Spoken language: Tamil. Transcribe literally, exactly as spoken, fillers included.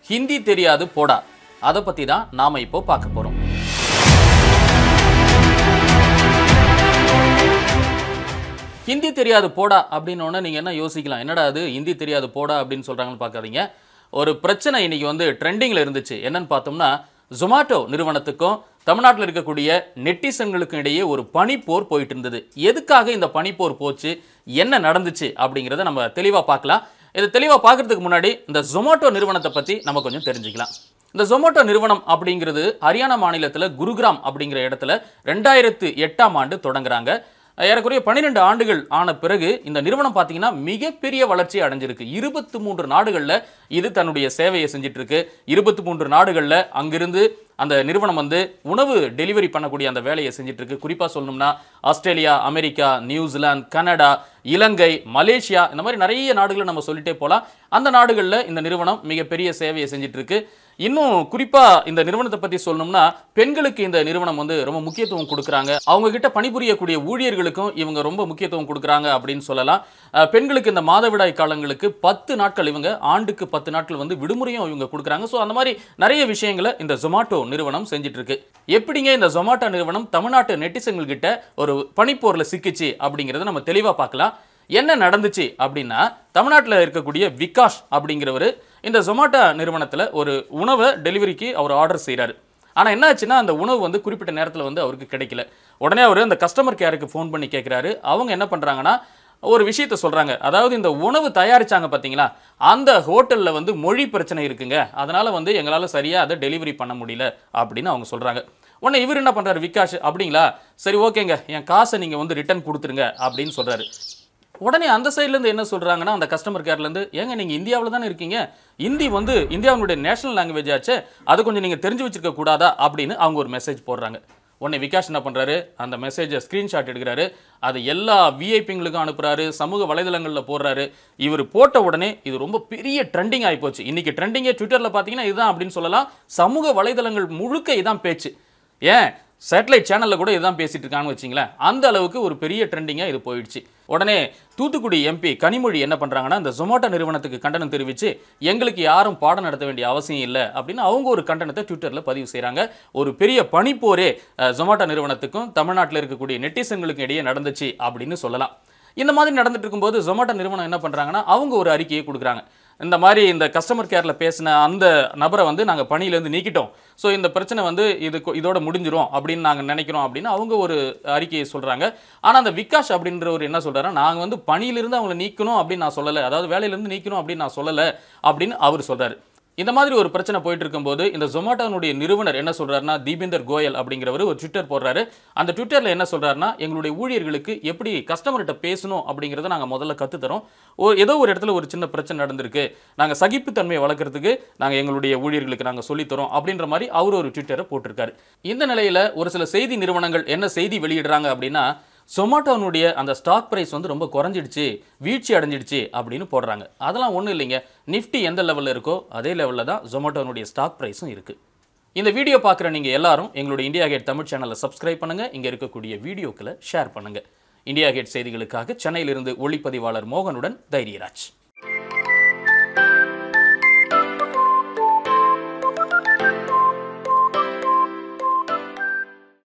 ஹிந்தி தெரியாது போடா, அதை பற்றி தான் நாம் இப்போ பார்க்க போகிறோம். ஹிந்தி தெரியாது போடா அப்படின்னு நீங்கள் என்ன யோசிக்கலாம், என்னடா அது ஹிந்தி தெரியாது போடா அப்படின்னு சொல்கிறாங்கன்னு பார்க்காதீங்க. ஒரு பிரச்சனை இன்னைக்கு வந்து ட்ரெண்டிங்கில் இருந்துச்சு. என்னன்னு பார்த்தோம்னா, ஜொமாட்டோ நிறுவனத்துக்கும் தமிழ்நாட்டில் இருக்கக்கூடிய நெட்டிசன்களுக்கும் இடையே ஒரு பனிப்போர் போயிட்டு இருந்தது. எதுக்காக இந்த பனிப்போர் போச்சு, என்ன நடந்துச்சு அப்படிங்கிறத நம்ம தெளிவாக பார்க்கலாம். இது தெளிவாக பார்க்கறதுக்கு முன்னாடி இந்த ஜொமாட்டோ நிறுவனத்தை பற்றி நம்ம கொஞ்சம் தெரிஞ்சுக்கலாம். இந்த ஜொமாட்டோ நிறுவனம் அப்படிங்கிறது ஹரியானா மாநிலத்தில் குருகிராம் அப்படிங்கிற இடத்துல ரெண்டாயிரத்து எட்டாம் ஆண்டு தொடங்குறாங்க. ஏறக்குறைய பன்னிரெண்டு ஆண்டுகள் ஆன பிறகு இந்த நிறுவனம் பார்த்தீங்கன்னா மிகப்பெரிய வளர்ச்சி அடைஞ்சிருக்கு. இருபத்தி மூன்று நாடுகளில் இது தன்னுடைய சேவையை செஞ்சுட்டு இருக்கு. இருபத்தி மூன்று நாடுகளில் அங்கிருந்து அந்த நிறுவனம் வந்து உணவு டெலிவரி பண்ணக்கூடிய அந்த வேலையை செஞ்சுட்டு இருக்கு. குறிப்பாக சொல்லணும்னா Australia, America, New Zealand, Canada, Ilankai, Malaysia, இந்த மாதிரி நிறைய நாடுகளை நம்ம சொல்லிட்டே போகலாம். அந்த நாடுகளில் இந்த நிறுவனம் மிகப்பெரிய சேவையை செஞ்சுட்டு இருக்கு. இன்னும் குறிப்பாக இந்த நிறுவனத்தை பற்றி சொல்லணும்னா, பெண்களுக்கு இந்த நிறுவனம் வந்து ரொம்ப முக்கியத்துவம் கொடுக்குறாங்க. அவங்க கிட்ட பணிபுரியக்கூடிய ஊழியர்களுக்கும் இவங்க ரொம்ப முக்கியத்துவம் கொடுக்குறாங்க அப்படின்னு சொல்லலாம். பெண்களுக்கு இந்த மாதவிடாய் காலங்களுக்கு பத்து நாட்கள், இவங்க ஆண்டுக்கு பத்து நாட்கள் வந்து விடுமுறையும் இவங்க கொடுக்குறாங்க. ஸோ அந்த மாதிரி நிறைய விஷயங்களை இந்த ஜொமாட்டோ நிறுவனம் செஞ்சுட்டு இருக்கு. எப்படிங்க இந்த ஜொமாட்டோ நிறுவனம் தமிழ்நாட்டு நெட்டிசன்கள் கிட்ட ஒரு பனிப்போரில் சிக்கிச்சு அப்படிங்கிறத நம்ம தெளிவாக பார்க்கலாம். என்ன நடந்துச்சு அப்படின்னா, தமிழ்நாட்டில் இருக்கக்கூடிய விகாஷ் அப்படிங்கிறவர் இந்த ஜொமாட்டோ நிறுவனத்தில் ஒரு உணவை டெலிவரிக்கு அவர் ஆர்டர் செய்கிறாரு. ஆனால் என்ன ஆச்சுன்னா, அந்த உணவு வந்து குறிப்பிட்ட நேரத்தில் வந்து அவருக்கு கிடைக்கல. உடனே அவர் அந்த கஸ்டமர் கேருக்கு ஃபோன் பண்ணி கேட்குறாரு. அவங்க என்ன பண்ணுறாங்கன்னா, ஒரு விஷயத்த சொல்கிறாங்க. அதாவது இந்த உணவு தயாரித்தாங்க பார்த்தீங்களா, அந்த ஹோட்டலில் வந்து மொழி பிரச்சனை இருக்குங்க, அதனால் வந்து எங்களால் சரியாக அதை டெலிவரி பண்ண முடியல அப்படின்னு அவங்க சொல்கிறாங்க. உடனே இவர் என்ன பண்ணுறாரு, விகாஷ், அப்படிங்களா, சரி ஓகேங்க, என் காசை நீங்கள் வந்து ரிட்டர்ன் கொடுத்துருங்க அப்படின்னு சொல்கிறாரு. உடனே அந்த சைட்லேருந்து என்ன சொல்கிறாங்கன்னா, அந்த கஸ்டமர் கேர்லேருந்து, ஏங்க நீங்கள் இந்தியாவில் தானே இருக்கீங்க, ஹிந்தி வந்து இந்தியாவுடைய நேஷனல் லாங்குவேஜ் ஆச்சு, அதை கொஞ்சம் நீங்கள் தெரிஞ்சு வச்சுருக்க கூடாதா அப்படின்னு அவங்க ஒரு மெசேஜ் போடுறாங்க. உடனே விகாஷ் என்ன பண்ணுறாரு, அந்த மெசேஜை ஸ்க்ரீன்ஷாட் எடுக்கிறாரு, அது எல்லா விஐபிங்களுக்கும் அனுப்புகிறாரு, சமூக வலைதளங்களில் போடுறாரு. இவர் போட்ட உடனே இது ரொம்ப பெரிய ட்ரெண்டிங் ஆகிப்போச்சு. இன்றைக்கி ட்ரெண்டிங்கே ட்விட்டரில் பார்த்தீங்கன்னா இதுதான் அப்படின்னு சொல்லலாம். சமூக வலைதளங்கள் முழுக்க இதான் பேச்சு. ஏன் சேட்டலைட் சேனலில் கூட இதுதான் பேசிட்டு இருக்காங்கன்னு வச்சிங்களேன். அந்த அளவுக்கு ஒரு பெரிய ட்ரெண்டிங்காக இது போயிடுச்சு. உடனே தூத்துக்குடி எம்பி கனிமொழி என்ன பண்ணுறாங்கன்னா, இந்த ஜொமாட்டோ நிறுவனத்துக்கு கண்டனம் தெரிவித்து, எங்களுக்கு யாரும் பாடம் நடத்த வேண்டிய அவசியம் இல்லை அப்படின்னு அவங்க ஒரு கண்டனத்தை ட்விட்டரில் பதிவு செய்கிறாங்க. ஒரு பெரிய பனிப்போரே ஜொமாட்டோ நிறுவனத்துக்கும் தமிழ்நாட்டில் இருக்கக்கூடிய நெட்டிசன்களுக்கும் இடையே நடந்துச்சு அப்படின்னு சொல்லலாம். இந்த மாதிரி நடந்துட்டு இருக்கும்போது ஜொமாட்டோ நிறுவனம் என்ன பண்ணுறாங்கன்னா, அவங்க ஒரு அறிக்கையை கொடுக்குறாங்க. இந்த மாதிரி இந்த கஸ்டமர் கேரில் பேசின அந்த நபரை வந்து நாங்கள் பணியிலேருந்து நீக்கிட்டோம், ஸோ இந்த பிரச்சனை வந்து இது இதோட முடிஞ்சிடும் அப்படின்னு நாங்கள் நினைக்கிறோம் அப்படின்னு அவங்க ஒரு அறிக்கையை சொல்கிறாங்க. ஆனால் அந்த விகாஷ் அப்படின்றவர் என்ன சொல்கிறாருன்னா, நாங்கள் வந்து பணியிலிருந்து அவங்களை நீக்கணும் அப்படின்னு நான் சொல்லலை, அதாவது வேலையிலேருந்து நீக்கணும் அப்படின்னு நான் சொல்லலை அப்படின்னு அவர் சொல்கிறார். இந்த மாதிரி ஒரு பிரச்சனை போயிட்டு இருக்கும்போது இந்த ஜொமாட்டோனுடைய நிறுவனர் என்ன சொல்றாருன்னா, தீபேந்தர் கோயல் அப்படிங்கிறவர் ஒரு ட்விட்டர் போடுறாரு. அந்த ட்விட்டரில் என்ன சொல்றாருன்னா, எங்களுடைய ஊழியர்களுக்கு எப்படி கஸ்டமர்கிட்ட பேசணும் அப்படிங்கிறத நாங்கள் முதல்ல கற்றுத்தரோம். ஓ ஏதோ ஒரு இடத்துல ஒரு சின்ன பிரச்சனை நடந்திருக்கு, நாங்கள் சகிப்புத்தன்மையை வளர்க்குறதுக்கு நாங்கள் எங்களுடைய ஊழியர்களுக்கு நாங்கள் சொல்லித்தரோம் அப்படின்ற மாதிரி அவர் ஒரு ட்விட்டரை போட்டிருக்காரு. இந்த நிலையில் ஒரு சில செய்தி நிறுவனங்கள் என்ன செய்தி வெளியிடுறாங்க அப்படின்னா, ஜொமாட்டோனுடைய அந்த ஸ்டாக் ப்ரைஸ் வந்து ரொம்ப குறைஞ்சிடுச்சு, வீழ்ச்சி அடைஞ்சிடுச்சு அப்படின்னு போடுறாங்க. அதெல்லாம் ஒன்றும் இல்லைங்க. நிஃப்டி எந்த லெவலில் இருக்கோ அதே லெவலில் தான் ஜொமாட்டோனுடைய ஸ்டாக் ப்ரைஸும் இருக்குது. இந்த வீடியோ பார்க்குற நீங்கள் எல்லாரும் எங்களுடைய இந்தியா கேட் தமிழ் சேனலை சப்ஸ்கிரைப் பண்ணுங்கள். இங்கே இருக்கக்கூடிய வீடியோக்களை ஷேர் பண்ணுங்கள். இந்தியா கேட் செய்திகளுக்காக சென்னையிலிருந்து ஒளிப்பதிவாளர் மோகனுடன் தைரியராஜ்.